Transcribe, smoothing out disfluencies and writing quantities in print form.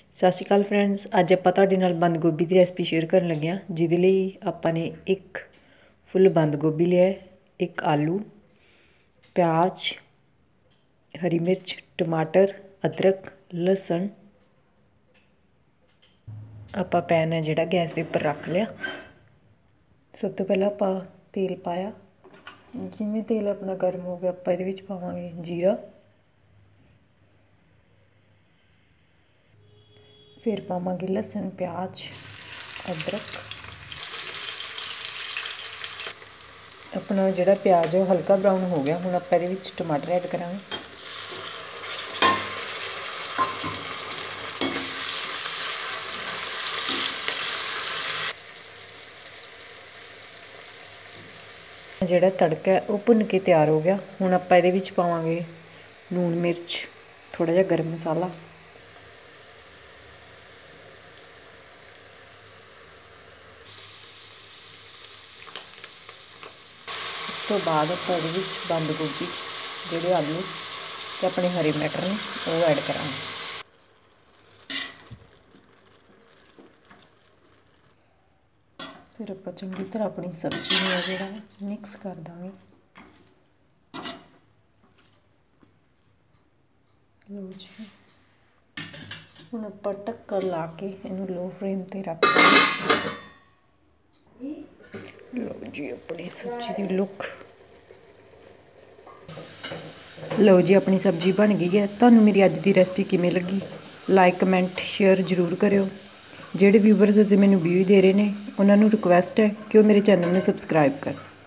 ਸਤਿ ਸ਼੍ਰੀ ਅਕਾਲ ਫਰੈਂਡਸ, ਅੱਜ ਆਪਾਂ ਤੁਹਾਡੇ ਨਾਲ ਬੰਦ ਗੋਭੀ ਦੀ ਰੈਸਪੀ ਸ਼ੇਅਰ ਕਰਨ ਲੱਗੇ ਹਾਂ। ਜਿਹਦੇ ਲਈ ਆਪਾਂ ਨੇ ਇੱਕ ਫੁੱਲ ਬੰਦ ਗੋਭੀ ਲਿਆ, ਇੱਕ ਆਲੂ, ਪਿਆਜ਼, ਹਰੀ ਮਿਰਚ, ਟਮਾਟਰ, ਅਦਰਕ, ਲਸਣ। ਆਪਾਂ ਪੈਨ ਹੈ ਜਿਹੜਾ ਗੈਸ ਦੇ ਉੱਪਰ ਰੱਖ ਲਿਆ। ਸਭ ਤੋਂ ਪਹਿਲਾਂ ਆਪਾਂ ਤੇਲ ਪਾਇਆ। ਜਿਵੇਂ ਤੇਲ ਆਪਣਾ ਗਰਮ ਹੋ ਗਿਆ, ਆਪਾਂ ਇਹਦੇ ਵਿੱਚ ਪਾਵਾਂਗੇ ਜੀਰਾ, फिर पावांगे लहसुन, प्याज, अदरक। अपना जिहड़ा प्याज है हल्का ब्राउन हो गया। हुण आपां इहदे विच टमाटर ऐड करांगे। जिहड़ा तड़का है वो भुन के तैयार हो गया। हुण आपां इहदे विच पावांगे लूण, मिर्च, थोड़ा जिहा गर्म मसाला। तो बाद आप बंद गोभी, जोड़े आलू तो अपने हरे मटर ने वो ऐड करा। फिर आप चंगी तरह अपनी सब्जी में जोड़ा मिक्स कर देंगे। लो जी, हुण आप ढक्कन ला के इनू लो फ्लेम ते रख देंगे। लो जी, अपनी सब्जी की लुक। लो जी, अपनी सब्जी बन गई है। तुहानू मेरी अज की रेसिपी किवें लगी, लाइक कमेंट शेयर जरूर करियो। ਜਿਹੜੇ व्यूवर्स अजे मैनू व्यू दे रहे हैं उन्होंने रिक्वेस्ट है कि वो मेरे चैनल में सबसक्राइब कर।